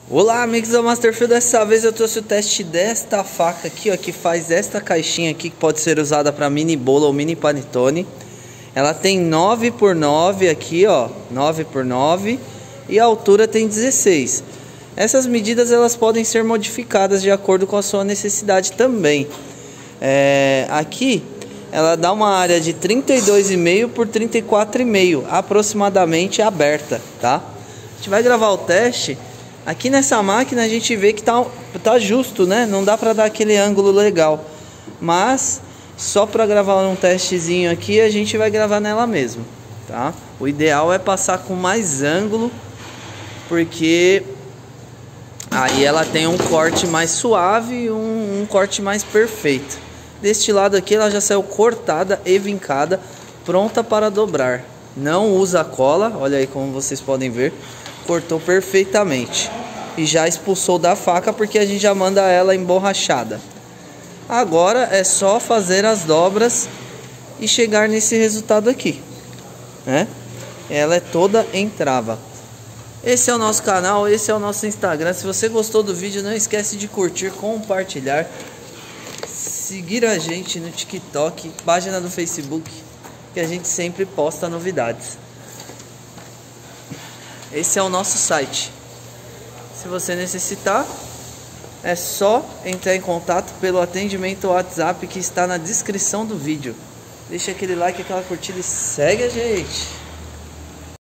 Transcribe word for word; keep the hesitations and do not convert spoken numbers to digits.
Olá, amigos do Masterfield. Dessa vez eu trouxe o teste desta faca aqui, ó, que faz esta caixinha aqui, que pode ser usada para mini bolo ou mini panetone. Ela tem nove por nove aqui, ó, nove por nove, e a altura tem dezesseis. Essas medidas elas podem ser modificadas de acordo com a sua necessidade também. É, aqui ela dá uma área de trinta e dois e meio por trinta e quatro e meio, aproximadamente aberta, tá? A gente vai gravar o teste. Aqui nessa máquina a gente vê que tá, tá justo, né? Não dá pra dar aquele ângulo legal. Mas só pra gravar um testezinho aqui, a gente vai gravar nela mesmo, tá? O ideal é passar com mais ângulo, porque aí ela tem um corte mais suave e um, um corte mais perfeito. Deste lado aqui ela já saiu cortada e vincada, pronta para dobrar. Não usa cola, olha aí como vocês podem ver. Cortou perfeitamente e já expulsou da faca, porque a gente já manda ela emborrachada. Agora é só fazer as dobras e chegar nesse resultado aqui, né? Ela é toda em trava. Esse é o nosso canal, esse é o nosso Instagram. Se você gostou do vídeo, não esquece de curtir, compartilhar, seguir a gente no TikTok, página do Facebook, que a gente sempre posta novidades. Esse é o nosso site. Se você necessitar, é só entrar em contato pelo atendimento WhatsApp que está na descrição do vídeo. Deixa aquele like, aquela curtida e segue a gente.